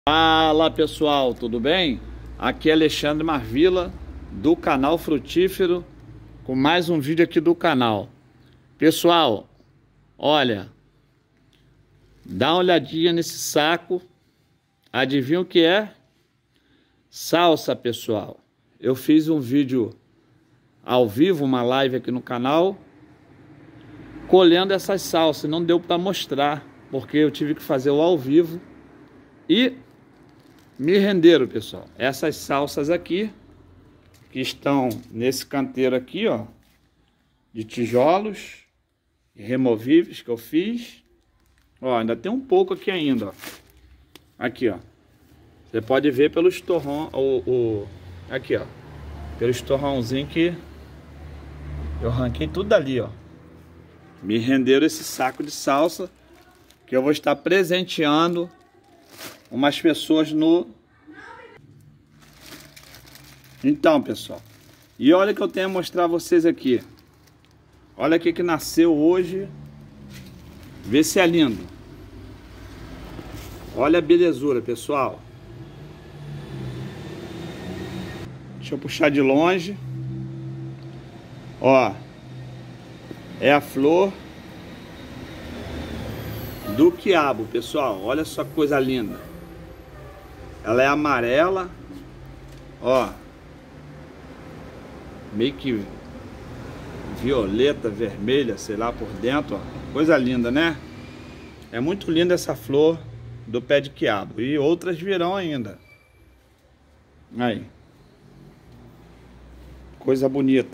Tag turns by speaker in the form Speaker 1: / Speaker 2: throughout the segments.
Speaker 1: Fala pessoal, tudo bem? Aqui é Alexandre Marvila do canal Frutífero com mais um vídeo aqui do canal. Pessoal, olha, dá uma olhadinha nesse saco. Adivinha o que é? Salsa, pessoal. Eu fiz um vídeo ao vivo, uma live aqui no canal, colhendo essas salsas. Não deu para mostrar porque eu tive que fazer o ao vivo e me renderam, pessoal, essas salsas aqui, que estão nesse canteiro aqui, ó, de tijolos removíveis que eu fiz. Ó, ainda tem um pouco aqui ainda, ó. Aqui, ó. Você pode ver pelo estorrão, aqui, ó. Pelo estorrãozinho que eu arranquei tudo dali, ó. Me renderam esse saco de salsa que eu vou estar presenteando umas pessoas no... Então, pessoal, e olha que eu tenho a mostrar a vocês aqui. Olha o que nasceu hoje. Vê se é lindo. Olha a belezura, pessoal. Deixa eu puxar de longe. Ó, é a flor do quiabo, pessoal. Olha só que coisa linda. Ela é amarela, ó, meio que violeta, vermelha, sei lá, por dentro, ó. Coisa linda, né? É muito linda essa flor do pé de quiabo. E outras virão ainda. Aí. Coisa bonita.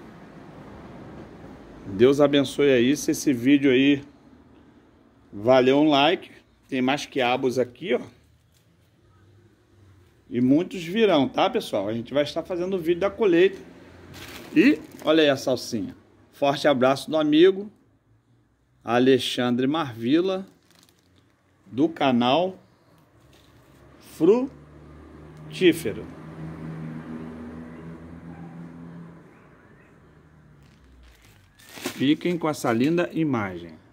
Speaker 1: Deus abençoe aí. Se esse vídeo aí valeu um like. Tem mais quiabos aqui, ó. E muitos virão, tá, pessoal? A gente vai estar fazendo o vídeo da colheita. E olha aí a salsinha. Forte abraço do amigo Alexandre Marvila, do canal Frutífero. Fiquem com essa linda imagem.